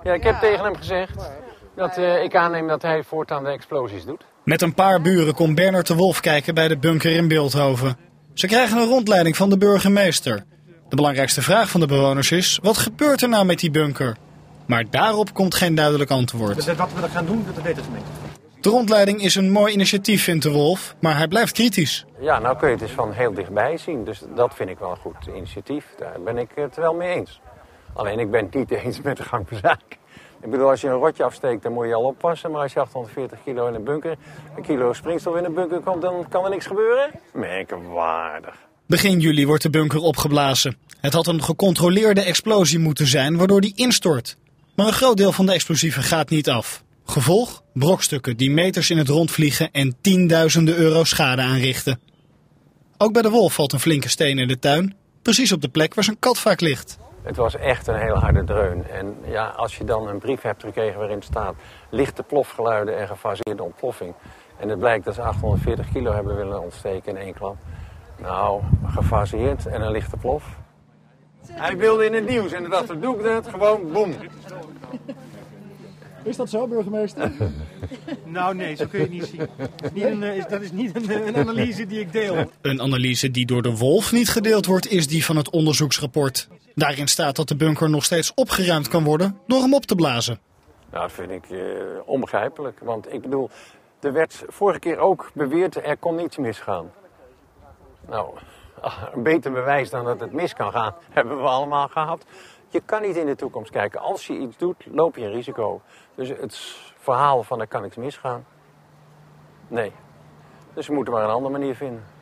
Ja, ik heb tegen hem gezegd dat ik aanneem dat hij voortaan de explosies doet. Met een paar buren komt Bernard de Wolf kijken bij de bunker in Bilthoven. Ze krijgen een rondleiding van de burgemeester. De belangrijkste vraag van de bewoners is, wat gebeurt er nou met die bunker? Maar daarop komt geen duidelijk antwoord. Wat we gaan doen, dat weet de gemeente. De rondleiding is een mooi initiatief, vindt de Wolf, maar hij blijft kritisch. Ja, nou kun je het dus van heel dichtbij zien. Dus dat vind ik wel een goed initiatief. Daar ben ik het wel mee eens. Alleen ik ben het niet eens met de gang van zaken. Ik bedoel, als je een rotje afsteekt, dan moet je al oppassen. Maar als je 840 kilo in een bunker, een kilo springstof in een bunker komt, dan kan er niks gebeuren. Merkwaardig. Begin juli wordt de bunker opgeblazen. Het had een gecontroleerde explosie moeten zijn, waardoor die instort. Maar een groot deel van de explosieven gaat niet af. Gevolg? Brokstukken die meters in het rond vliegen en tienduizenden euro schade aanrichten. Ook bij de Wolf valt een flinke steen in de tuin, precies op de plek waar zijn kat vaak ligt. Het was echt een hele harde dreun. En ja, als je dan een brief hebt gekregen waarin staat lichte plofgeluiden en gefaseerde ontploffing. En het blijkt dat ze 840 kilo hebben willen ontsteken in één klap. Nou, gefaseerd en een lichte plof. Hij wilde in het nieuws en dacht, doe ik dat, gewoon boem. Is dat zo, burgemeester? Nou nee, zo kun je het niet zien. Dat is niet een analyse die ik deel. Een analyse die door de Wolf niet gedeeld wordt, is die van het onderzoeksrapport. Daarin staat dat de bunker nog steeds opgeruimd kan worden door hem op te blazen. Nou, dat vind ik onbegrijpelijk. Want ik bedoel, er werd vorige keer ook beweerd, er kon niets misgaan. Nou, een beter bewijs dan dat het mis kan gaan, hebben we allemaal gehad. Je kan niet in de toekomst kijken. Als je iets doet, loop je een risico. Dus het verhaal van er kan niks misgaan. Nee. Dus we moeten maar een andere manier vinden.